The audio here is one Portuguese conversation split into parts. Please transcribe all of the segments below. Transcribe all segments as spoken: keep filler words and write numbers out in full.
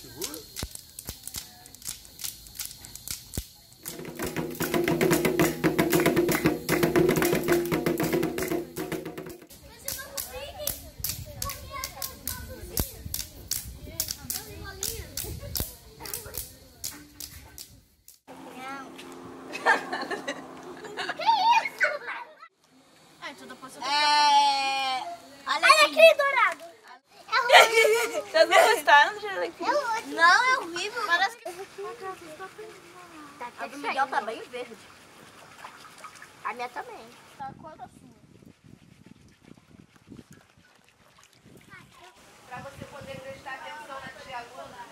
Vocês não gostaram de alecrim? Não, é horrível. Parece que... A do Miguel tá bem verde. A minha também. Tá qual a sua? Pra você poder prestar atenção na tia Luna.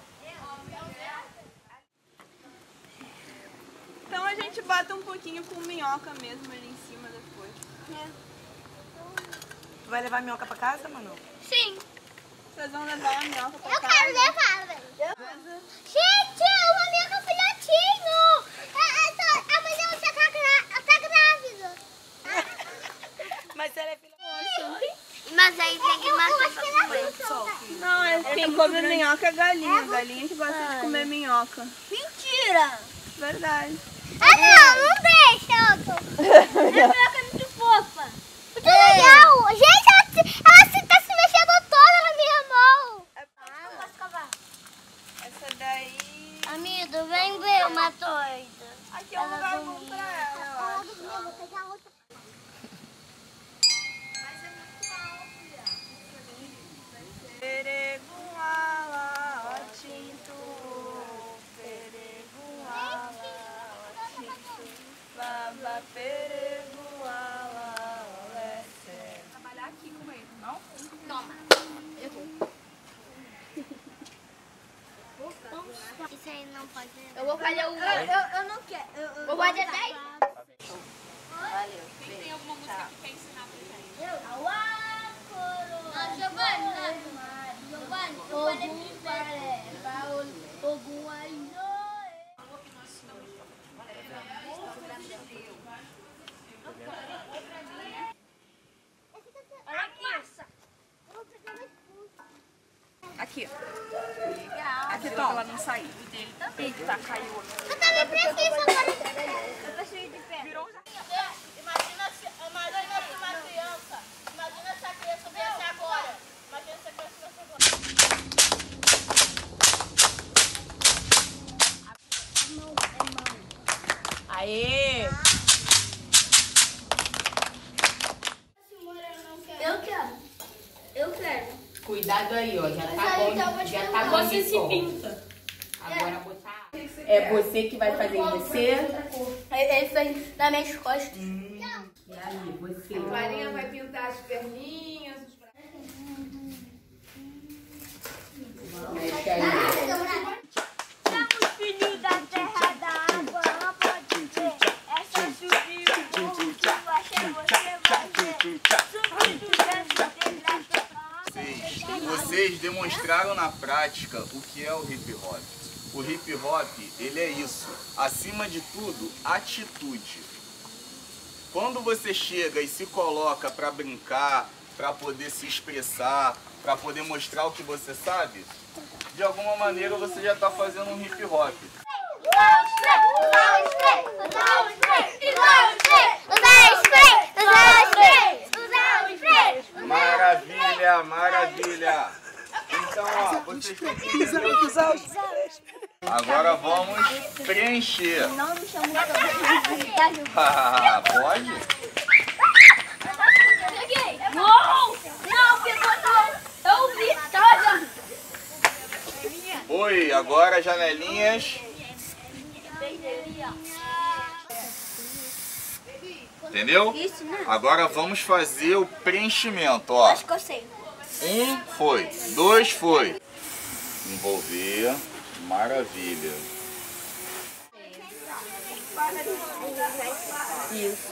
Então a gente bota um pouquinho com minhoca mesmo ali em cima depois. É. Tu vai levar a minhoca pra casa, Manu? Sim. Vocês vão levar a minhoca pra Eu casa? quero levar, velho. Gente, uma minhoca filhotinho. A, a, a mulher já tá, gra, tá grávida. Mas ela é filha. Mas aí tem que matar pra comer. Não, é quem come minhoca é galinha. Galinha que gosta de comer minhoca. Mentira. Verdade. Ah, não, não deixa, Otto. Essa minhoca é muito fofa. Muito legal. Gente, ela, ela se, tá se mexendo toda na minha mão. Ah, posso cavar. Essa daí... Amigo, vem ver uma doida. Aqui é um lugar bom pra ela, eu acho. Eu vou pegar outra. Pereguala, ó tinto, pereguala, ó tinto, baba pereguala, olé. Trabalhar aqui com ele, não? Toma. Isso aí não pode. Eu vou fazer o... Eu, eu, eu não quero. Eu, eu Vou fazer dez. Valeu. Quem tem alguma música que quer ensinar pra gente? Eu? Não, Giovanni, não. Giovanni, Giovanni é Ogum aí. Olha aqui. Aqui. Legal. Aqui, toma. Pra ela não sair. O dele também. Eita, caiu. Eu também preciso agora de pé. Eu preciso de pé. Virou um... Imagina se, imagina se uma criança, imagina se a criança viesse agora. Imagina se a criança viesse agora. Aê! Eu quero. Eu quero. Cuidado aí, ó. Já tá Mas aí, então, eu bom. vou te Já tá perguntar. bom Você de se cor. pinta. Agora botar. É você que vai fazer em você. Ele fez nas minhas costas. Hum, e aí, você. A Clarinha vai pintar as perninhas, os braços. Mexe aí. Somos filhos da terra da água, não pode ver. Essa subiu, achei você vai ver. Subindo dentro da terra. Vocês demonstraram na prática o que é o hip hop. O hip hop, ele é isso. Acima de tudo, atitude. Quando você chega e se coloca para brincar, para poder se expressar, para poder mostrar o que você sabe, de alguma maneira você já está fazendo um hip hop. Maravilha, maravilha. Então, ó, vocês têm que entender. Agora vamos preencher. Não me chama Ah, pode? Não! Não, pegou não! Eu vi, tá olhando! Oi, agora janelinhas. Entendeu? Isso, né? Agora vamos fazer o preenchimento, ó. Acho que eu sei. Um foi, dois foi. Envolver, maravilha. Isso.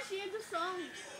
caixinha do som.